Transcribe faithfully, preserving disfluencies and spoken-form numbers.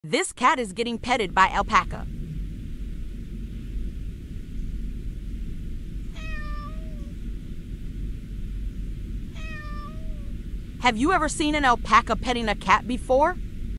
This cat is getting petted by Alpaca. Have you ever seen an alpaca petting a cat before?